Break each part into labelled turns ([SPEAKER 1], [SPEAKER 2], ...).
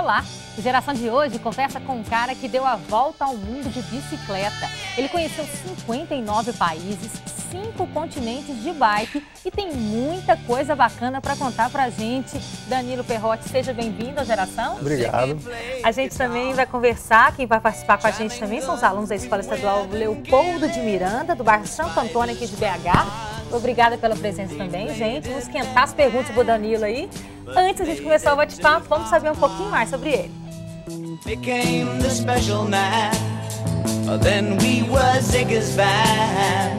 [SPEAKER 1] Olá! O Geração de hoje conversa com um cara que deu a volta ao mundo de bicicleta. Ele conheceu 59 países, 5 continentes de bike e tem muita coisa bacana para contar pra gente. Danilo Perrotti, seja bem-vindo à Geração.
[SPEAKER 2] Obrigado.
[SPEAKER 1] A gente também vai conversar, quem vai participar com a gente também são os alunos da Escola Estadual Leopoldo de Miranda, do bairro Santo Antônio aqui de BH. Obrigada pela presença também, gente. Vamos esquentar as perguntas pro Danilo aí. Antes de a gente começar o bate-papo, vamos saber um pouquinho mais sobre ele.
[SPEAKER 3] Became the special man, then we were Ziggy's band.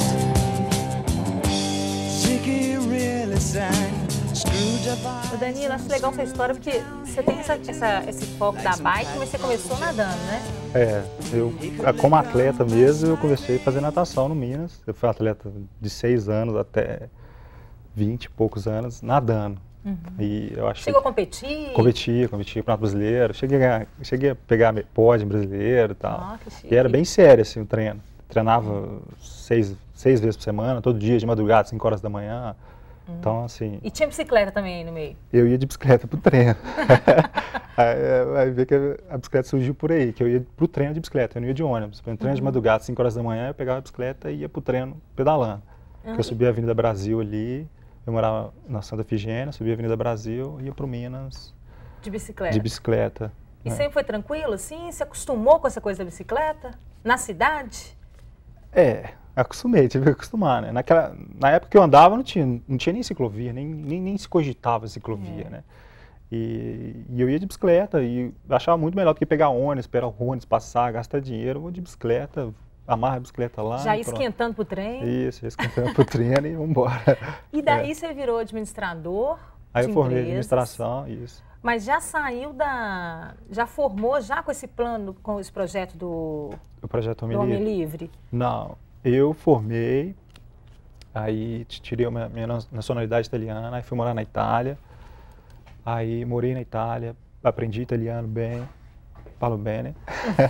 [SPEAKER 3] Ziggy really sang.
[SPEAKER 1] O Danilo, acho legal essa história porque você tem esse foco da bike, mas você começou nadando, né?
[SPEAKER 2] Eu como atleta mesmo, eu comecei a fazer natação no Minas. Eu fui atleta de 6 anos até 20 e poucos anos, nadando. E eu achei...
[SPEAKER 1] Chegou a competir?
[SPEAKER 2] Competi para brasileiro. Cheguei a pegar pódio brasileiro e tal.
[SPEAKER 1] Ah, que chique.
[SPEAKER 2] E era bem sério assim, o treino. Treinava 6 vezes por semana, todo dia, de madrugada, 5 horas da manhã. Então, assim...
[SPEAKER 1] E tinha bicicleta também aí no meio?
[SPEAKER 2] Eu ia de bicicleta pro treino. Aí vê que a bicicleta surgiu por aí, que eu ia pro treino de bicicleta, eu não ia de ônibus. Eu treino de madrugada, 5 horas da manhã, eu pegava a bicicleta e ia pro treino pedalando. Eu subia a Avenida Brasil ali, eu morava na Santa Efigênia, subia a Avenida Brasil e ia pro Minas.
[SPEAKER 1] De bicicleta?
[SPEAKER 2] De bicicleta.
[SPEAKER 1] E sempre foi tranquilo, assim? Você acostumou com essa coisa da bicicleta? Na cidade?
[SPEAKER 2] Acostumei, tive que acostumar, né? Na época que eu andava não tinha nem ciclovia, nem se cogitava ciclovia, né? E eu ia de bicicleta e achava muito melhor do que pegar ônibus, esperar o ônibus passar, gastar dinheiro. Eu vou de bicicleta, amarra a bicicleta lá.
[SPEAKER 1] Já esquentando pro treino?
[SPEAKER 2] Isso, esquentando pro treino e vamos embora.
[SPEAKER 1] E daí você virou administrador?
[SPEAKER 2] Aí eu formei
[SPEAKER 1] empresas.
[SPEAKER 2] administração, isso.
[SPEAKER 1] Mas já saiu já formou já com esse plano, com esse projeto do Homem Livre?
[SPEAKER 2] Não. Eu formei, aí tirei a minha nacionalidade italiana, aí fui morar na Itália, aí morei na Itália, aprendi italiano bem, falo bem, né?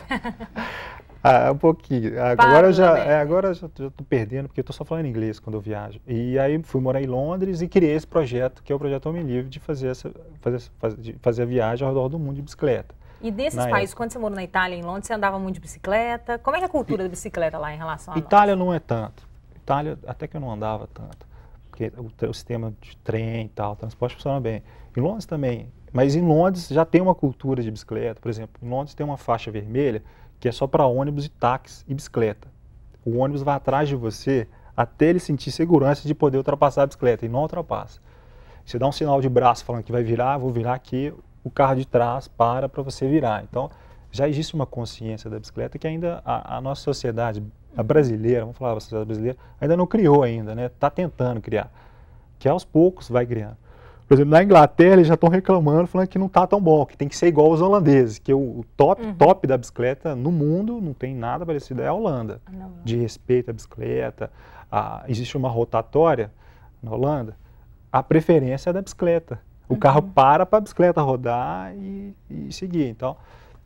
[SPEAKER 2] Um pouquinho. Agora eu já tô perdendo, porque eu tô só falando inglês quando eu viajo. E aí fui morar em Londres e criei esse projeto, que é o Projeto Homem Livre, de fazer a viagem ao redor do mundo de bicicleta.
[SPEAKER 1] E desses países, quando você morou na Itália, em Londres, você andava muito de bicicleta? Como é que é a cultura da bicicleta lá em relação a
[SPEAKER 2] Itália não é tanto. Itália até que eu não andava tanto. Porque o sistema de trem e tal, o transporte funciona bem. Em Londres também. Mas em Londres já tem uma cultura de bicicleta. Por exemplo, em Londres tem uma faixa vermelha que é só para ônibus e táxi e bicicleta. O ônibus vai atrás de você até ele sentir segurança de poder ultrapassar a bicicleta e não ultrapassa. Você dá um sinal de braço falando que vai virar, vou virar aqui, o carro de trás para você virar. Então, já existe uma consciência da bicicleta que ainda a nossa sociedade, a brasileira, vamos falar da sociedade brasileira, ainda não criou ainda, né? Está tentando criar, que aos poucos vai criando. Por exemplo, na Inglaterra eles já estão reclamando, falando que não está tão bom, que tem que ser igual aos holandeses, que o top da bicicleta no mundo não tem nada parecido, é a Holanda, de respeito à bicicleta. Existe uma rotatória na Holanda, a preferência é da bicicleta. O carro para a bicicleta rodar e seguir. Então,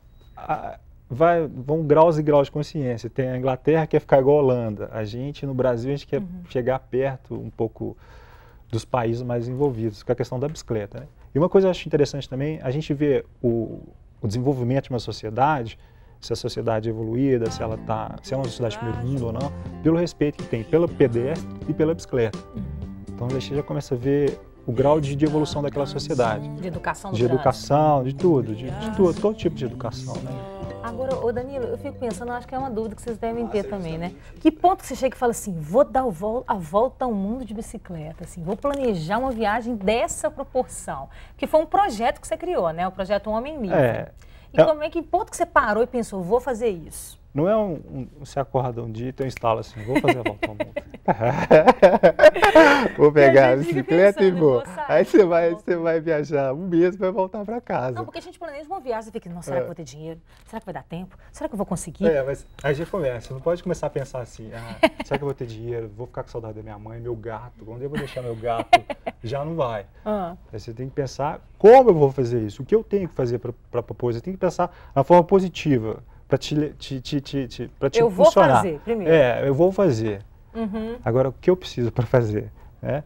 [SPEAKER 2] vão graus e graus de consciência. Tem a Inglaterra que quer ficar igual a Holanda. A gente, no Brasil, a gente quer chegar perto um pouco dos países mais envolvidos com a questão da bicicleta, né? E uma coisa que eu acho interessante também, a gente vê o desenvolvimento de uma sociedade, se a sociedade é evoluída, se é uma sociedade de primeiro mundo ou não, pelo respeito que tem pela pedestre e pela bicicleta. Então, a gente já começa a ver o grau de evolução daquela sociedade.
[SPEAKER 1] De educação do
[SPEAKER 2] De educação, de tudo, de tudo, todo tipo de educação, né?
[SPEAKER 1] Agora, ô Danilo, eu fico pensando, acho que é uma dúvida que vocês devem ter também, né? Que ponto que você chega e fala assim, vou dar a volta ao mundo de bicicleta, assim, vou planejar uma viagem dessa proporção? Que foi um projeto que você criou, né? O projeto Homem Livre. E que ponto que você parou e pensou, vou fazer isso?
[SPEAKER 2] Não é você acorda um dia e tem um instalo assim, vou fazer a volta ao mundo. Vou pegar a bicicleta e vou. Aí você vai viajar um mês e vai voltar para casa.
[SPEAKER 1] Não, porque a gente planeja uma viagem e fica, não, será que eu vou ter dinheiro? Será que vai dar tempo? Será que eu vou conseguir?
[SPEAKER 2] Mas aí já começa, você não pode começar a pensar assim, será que eu vou ter dinheiro? Vou ficar com saudade da minha mãe, meu gato, onde eu vou deixar meu gato? Já não vai. Aí você tem que pensar como eu vou fazer isso, o que eu tenho que fazer para propor. Você tem que pensar na forma positiva. Para te
[SPEAKER 1] eu vou
[SPEAKER 2] funcionar.
[SPEAKER 1] Fazer primeiro.
[SPEAKER 2] Eu vou fazer. Agora, o que eu preciso para fazer? Né?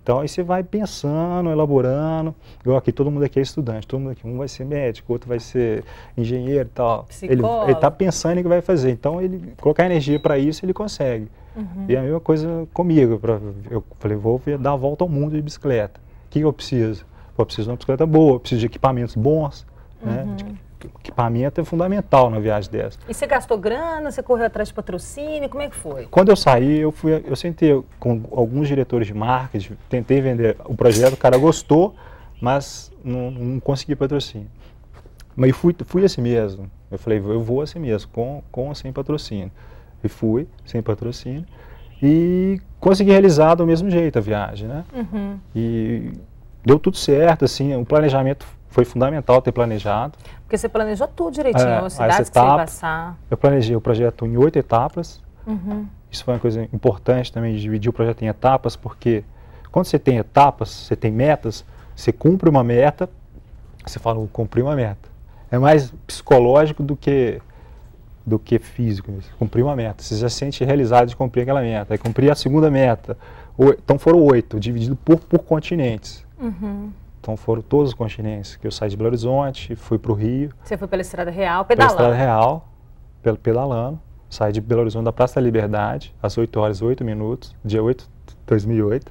[SPEAKER 2] Então aí você vai pensando, elaborando, igual aqui, todo mundo aqui é estudante, todo mundo aqui, um vai ser médico, outro vai ser engenheiro e tal. Ele está pensando em que vai fazer, então ele colocar energia para isso, ele consegue. E a mesma coisa comigo, eu falei, vou dar a volta ao mundo de bicicleta. O que eu preciso? Eu preciso de uma bicicleta boa, eu preciso de equipamentos bons, né? Equipamento é fundamental na viagem dessa.
[SPEAKER 1] E você gastou grana, você correu atrás de patrocínio, como é que foi?
[SPEAKER 2] Quando eu saí, eu sentei com alguns diretores de marketing, tentei vender o projeto, o cara gostou, mas não consegui patrocínio. Mas eu fui assim mesmo, eu falei, eu vou assim mesmo, com ou sem patrocínio. E fui, sem patrocínio, e consegui realizar do mesmo jeito a viagem, né? E deu tudo certo, assim, o planejamento foi fundamental ter planejado.
[SPEAKER 1] Porque você planejou tudo direitinho, as cidades que você ia passar.
[SPEAKER 2] Eu planejei o projeto em 8 etapas. Isso foi uma coisa importante também, de dividir o projeto em etapas, porque quando você tem etapas, você tem metas, você cumpre uma meta, você fala, eu cumpri uma meta. É mais psicológico do que físico, cumprir uma meta. Você já se sente realizado de cumprir aquela meta. Aí cumprir a segunda meta. Então foram 8, dividido por continentes. Então foram todos os continentes, que eu saí de Belo Horizonte, fui para o Rio.
[SPEAKER 1] Você foi pela Estrada Real, pedalando?
[SPEAKER 2] Pela Estrada Real, pedalando. Saí de Belo Horizonte da Praça da Liberdade, às 8 horas e 8 minutos, dia 8 de 2008.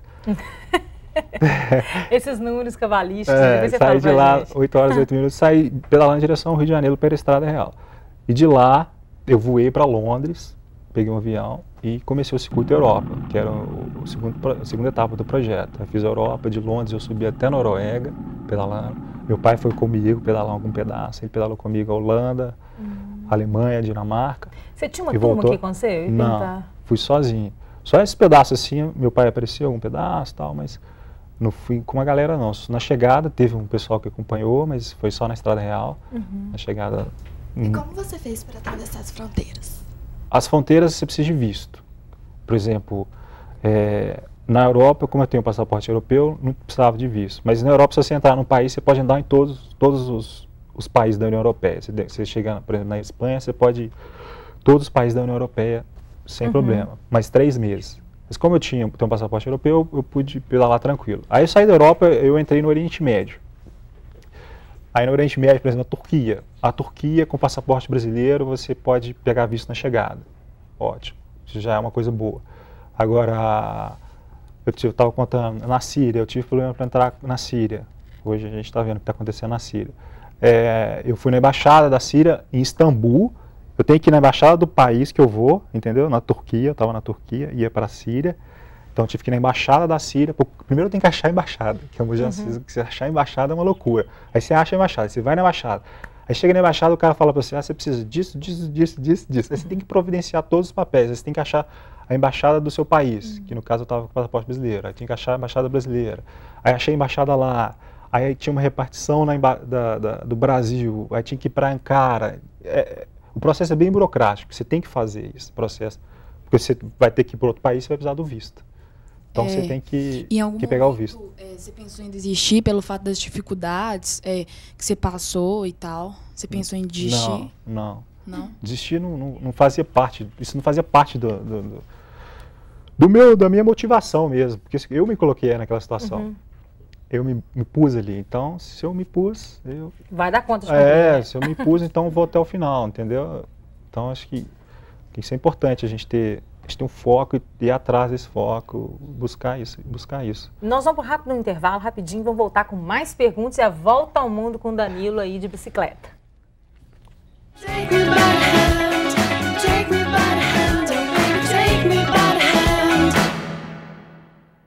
[SPEAKER 1] Esses números cabalísticos, você
[SPEAKER 2] saí de lá,
[SPEAKER 1] gente.
[SPEAKER 2] 8 horas e 8 minutos, saí pedalando em direção ao Rio de Janeiro pela Estrada Real. E de lá, eu voei para Londres, peguei um avião e comecei o circuito Europa, que era a segunda etapa do projeto. Eu fiz a Europa, de Londres eu subi até a Noruega, pedalando. Meu pai foi comigo pedalar algum pedaço, ele pedalou comigo a Holanda, Alemanha, Dinamarca.
[SPEAKER 1] Você tinha uma turma aqui com você?
[SPEAKER 2] Não, fui sozinho. Só esse pedaço assim, meu pai apareceu algum pedaço e tal, mas não fui com uma galera não. Na chegada teve um pessoal que acompanhou, mas foi só na Estrada Real. Na chegada...
[SPEAKER 4] E como você fez para atravessar as fronteiras?
[SPEAKER 2] As fronteiras você precisa de visto. Por exemplo, na Europa, como eu tenho passaporte europeu, não precisava de visto. Mas na Europa, se você entrar num país, você pode andar em todos os países da União Europeia. Você chega, por exemplo, na Espanha, você pode ir todos os países da União Europeia sem problema, mas 3 meses. Mas como eu tenho um passaporte europeu, eu pude pedalar tranquilo. Aí eu saí da Europa, eu entrei no Oriente Médio. Aí no Oriente Médio, por exemplo, na Turquia. A Turquia, com passaporte brasileiro, você pode pegar visto na chegada. Ótimo. Isso já é uma coisa boa. Agora, eu estava contando, na Síria, eu tive problema para entrar na Síria. Hoje a gente está vendo o que está acontecendo na Síria. Eu fui na embaixada da Síria, em Istambul. Eu tenho que ir na embaixada do país que eu vou, entendeu? Na Turquia, eu estava na Turquia, ia para a Síria. Então eu tive que ir na embaixada da Síria. Primeiro eu tenho que achar a embaixada, que é uma você achar a embaixada é uma loucura. Aí você acha a embaixada, você vai na embaixada. Aí chega na embaixada, o cara fala para você, você precisa disso. Aí você tem que providenciar todos os papéis, aí você tem que achar a embaixada do seu país, que no caso eu estava com o passaporte brasileiro. Aí tinha que achar a embaixada brasileira. Aí achei a embaixada lá. Aí tinha uma repartição do Brasil, aí tinha que ir para Ankara. O processo é bem burocrático, você tem que fazer esse processo, porque você vai ter que ir para outro país, você vai precisar do visto. Então você tem que pegar o visto.
[SPEAKER 4] Você pensou em desistir pelo fato das dificuldades que você passou e tal? Você pensou em desistir?
[SPEAKER 2] Não.
[SPEAKER 4] Não?
[SPEAKER 2] Desistir não fazia parte, isso não fazia parte da minha motivação mesmo, porque eu me coloquei naquela situação. Eu me pus ali, então se eu me pus,
[SPEAKER 1] vai dar conta de cumprir.
[SPEAKER 2] Se eu me pus, então eu vou até o final, entendeu? Então acho que isso é importante, a gente ter um foco e ir atrás desse foco, buscar isso.
[SPEAKER 1] Nós vamos para um rápido intervalo, rapidinho, vamos voltar com mais perguntas e a volta ao mundo com o Danilo aí de bicicleta.